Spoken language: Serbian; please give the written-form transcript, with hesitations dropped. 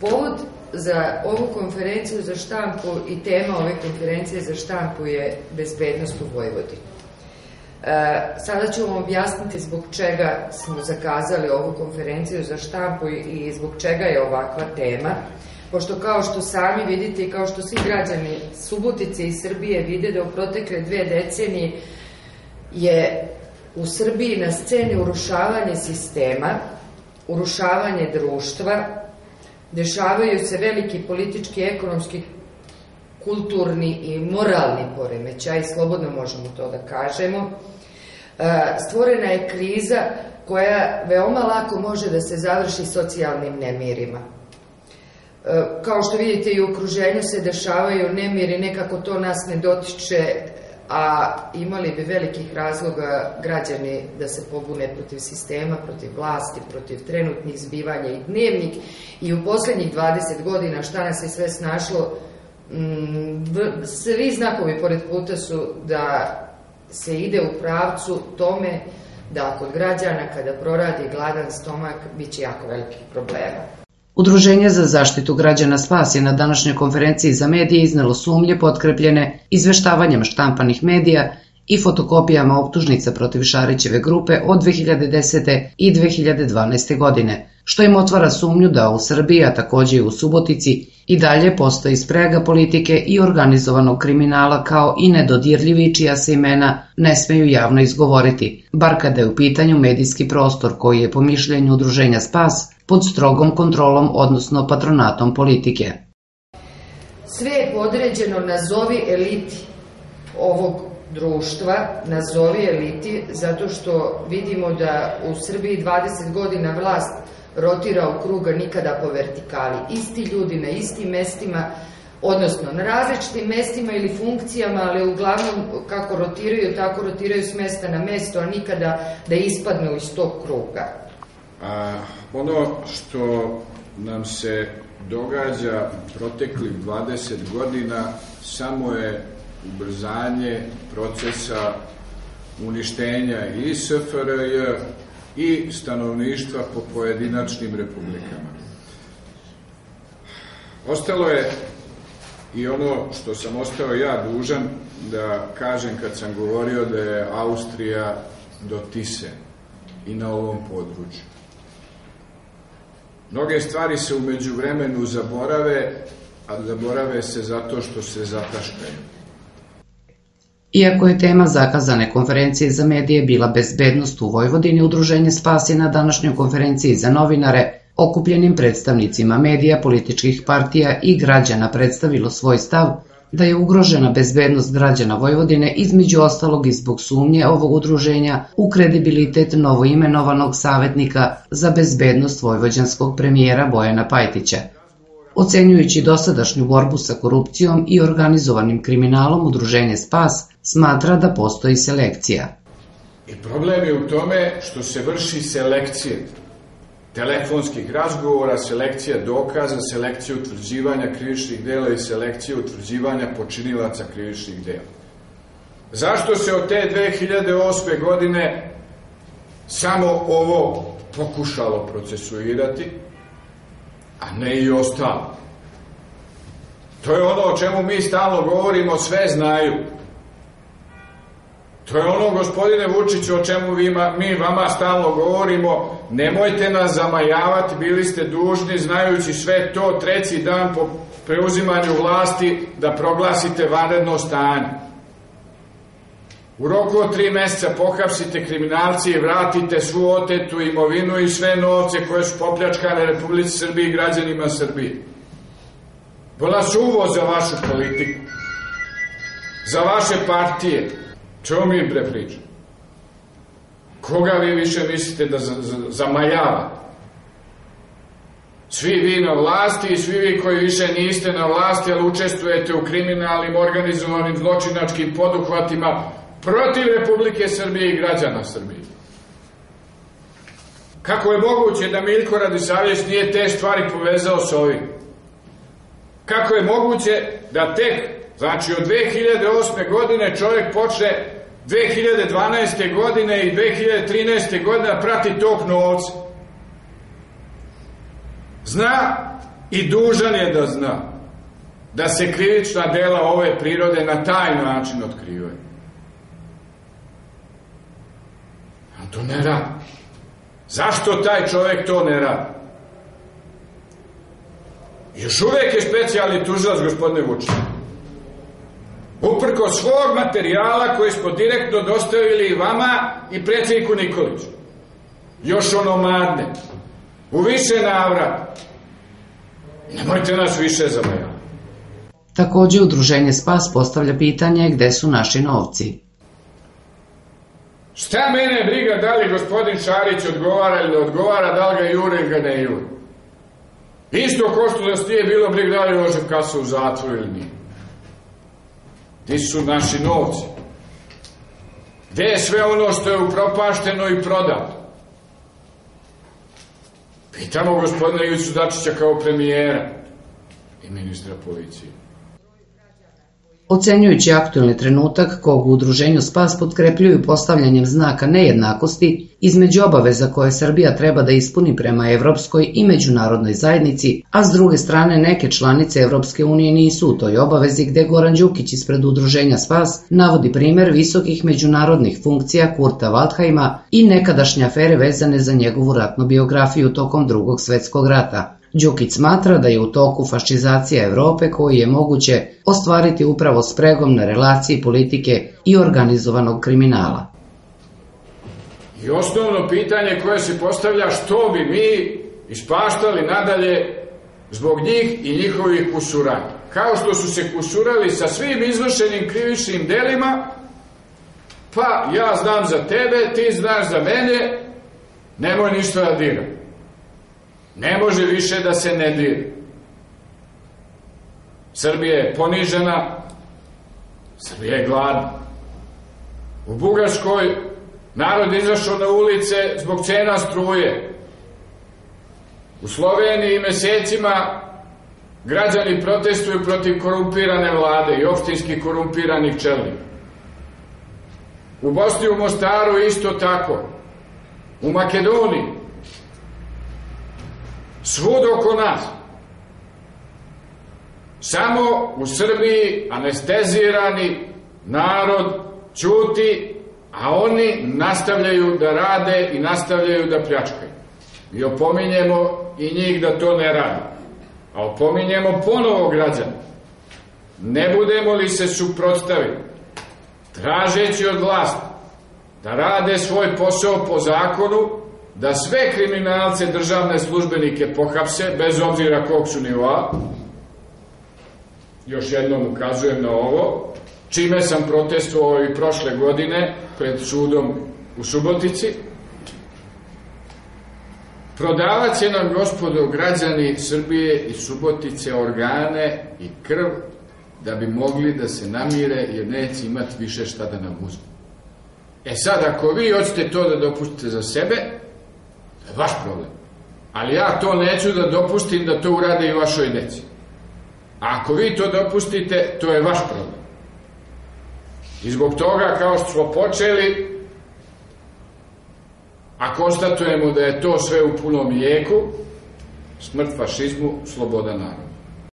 Povod za ovu konferenciju za štampu i tema ove konferencije za štampu je bezbednost u Vojvodini. Sada ću vam objasniti zbog čega smo zakazali ovu konferenciju za štampu i zbog čega je ovakva tema, pošto kao što sami vidite i kao što svi građani Subotice i Srbije vide da u protekle 2 decenije je u Srbiji na sceni urušavanje sistema, urušavanje društva, dešavaju se veliki politički, ekonomski, kulturni i moralni poremećaj, slobodno možemo to da kažemo. Stvorena je kriza koja veoma lako može da se završi socijalnim nemirima. Kao što vidite i u okruženju se dešavaju nemiri, nekako to nas ne dotiče, a imali bi velikih razloga građani da se pobune protiv sistema, protiv vlasti, protiv trenutnih zbivanja i dnevnih. I u poslednjih 20 godina šta nas je sve snašlo, svi znakovi pored puta su da se ide u pravcu tome da kod građana kada proradi gladan stomak bit će jako velikih problema. Udruženje za zaštitu građana Spas je na današnjoj konferenciji za medije iznelo sumnje potkrepljene izveštavanjem štampanih medija i fotokopijama optužnica protiv Šarićeve grupe od 2010. i 2012. godine, što im otvara sumnju da u Srbiji, a takođe i u Subotici, i dalje postoji sprega politike i organizovanog kriminala kao i nedodirljivi čija se imena ne smeju javno izgovoriti, bar kada je u pitanju medijski prostor koji je po mišljenju udruženja Spas pod strogom kontrolom, odnosno patronatom politike. Sve je podređeno nazovi eliti ovog društva, nazovi eliti, zato što vidimo da u Srbiji 20 godina vlast rotira u kruga nikada po vertikali. Isti ljudi na istim mestima, odnosno na različitim mestima ili funkcijama, ali uglavnom kako rotiraju, tako rotiraju s mesta na mesto, a nikada da ispadnu iz tog kruga. Ono što nam se događa proteklih 20 godina samo je ubrzanje procesa uništenja i SFRJ i stanovništva po pojedinačnim republikama. Ostalo je i ono što sam ostao ja dužan da kažem kad sam govorio da je Austrija do Tise i na ovom području. Mnoge stvari se u međuvremenu zaborave, a zaborave se zato što se zataškaju. Iako je tema zakazane konferencije za medije bila bezbednost u Vojvodini, udruženje Spas je na današnjoj konferenciji za novinare okupljenim predstavnicima medija, političkih partija i građana predstavilo svoj stav da je ugrožena bezbednost građana Vojvodine, između ostalog i zbog sumnje ovog udruženja u kredibilitet novoimenovanog savetnika za bezbednost vojvođanskog premijera Bojana Pajtića. Ocenjujući dosadašnju borbu sa korupcijom i organizovanim kriminalom, udruženje Spas smatra da postoji selekcija. I problem je u tome što se vrši selekcija telefonskih razgovora, selekcija dokaza, selekcija utvrđivanja krivičnih dela i selekcija utvrđivanja počinilaca krivičnih dela. Zašto se od te 2008. godine samo ovo pokušalo procesuirati, a ne i ostalo? To je ono o čemu mi stalno govorimo, sve znaju. To je ono, gospodine Vučiću, o čemu mi vama stalno govorimo, nemojte nas zamajavati, bili ste dužni, znajući sve to, 3. dan po preuzimanju vlasti, da proglasite vanredno stanje. U roku od 3 meseca pohapsite kriminalci i vratite svu otetu imovinu i sve novce koje su popljačkane Republici Srbiji i građanima Srbije. Bila suvo za vašu politiku, za vaše partije. Čemu mi bre pričamo? Koga vi više mislite da zamajava? Svi vi na vlasti i svi vi koji više niste na vlasti, ali učestvujete u kriminalnim, organizovanim, zločinačkim poduhvatima protiv Republike Srbije i građana Srbije. Kako je moguće da Miljko Radisavljević nije te stvari povezao s ovim? Kako je moguće da tek, znači od 2008. godine čovjek počne 2012. godine i 2013. godine prati tok novca? Zna i dužan je da zna da se krivična dela ove prirode na taj način otkrivaju. A to ne radi. Zašto taj čovjek to ne radi? Još uvijek je specijalni tužilac, gospodine Vučiću. Uprko svog materijala koji smo direktno dostavili i vama i predsjedniku Nikoliću. Još onomadne. U više navrata. Nemojte nas više zamajati. Također udruženje Spas postavlja pitanje gde su naši novci. Šta mene briga da li gospodin Šarić odgovara ili ne odgovara, da li ga jure ili ga ne jure. Isto ko što nas nije bilo briga da li Jožef Kasa u zatvoru ili nije. Gde su naši novci? Gde je sve ono što je upropašteno i prodato? Pitamo gospodina Ivicu Dačića kao premijera i ministra policije. Ocenjujući aktuelni trenutak, kog u udruženju Spas potkrepljuju postavljanjem znaka nejednakosti između obaveza koje Srbija treba da ispuni prema evropskoj i međunarodnoj zajednici, a s druge strane neke članice Evropske unije nisu u toj obavezi, gde Goran Đukić ispred udruženja Spas navodi primer visokih međunarodnih funkcija Kurta Waldheima i nekadašnje afere vezane za njegovu ratnu biografiju tokom Drugog svetskog rata. Đukić smatra da je u toku fašizacija Evrope koju je moguće ostvariti upravo spregom na relaciji politike i organizovanog kriminala. I osnovno pitanje koje se postavlja, što bi mi ispaštali nadalje zbog njih i njihovih kusuranja. Kao što su se kusurali sa svim izvršenim krivičnim delima, pa ja znam za tebe, ti znaš za mene, nemoj ništa da dira. Ne može više da se ne dira. Srbija je ponižena, Srbija je gladna. U Bugarskoj narod izašao na ulice zbog cena struje. U Sloveniji mesecima građani protestuju protiv korumpirane vlade i opštinskih korumpiranih čelnika. U Bosni, u Mostaru isto tako. U Makedoniji. Svud oko nas. Samo u Srbiji anestezirani narod ćuti, a oni nastavljaju da rade i nastavljaju da pljačkaju. I opominjemo i njih da to ne radi. A opominjemo ponovo građane. Ne budemo li se suprotstaviti, tražeći od vlasti da rade svoj posao po zakonu, da sve kriminalce, državne službenike pohapse, bez obzira kog su nivoa, još jednom ukazujem na ovo, čime sam protestovao i prošle godine pred sudom u Subotici. Prodavat će nam, gospodo građani Srbije i Subotice, organe i krv da bi mogli da se namire, jer neće imati više šta da nam uzme. E sad, ako vi hoćete to da dopustite za sebe, to je vaš problem. Ali ja to neću da dopustim da to urade i vašoj deci. A ako vi to dopustite, to je vaš problem. I zbog toga, kao što smo počeli, a konstatujemo da je to sve u punom jeku, smrt fašizmu, sloboda naroda.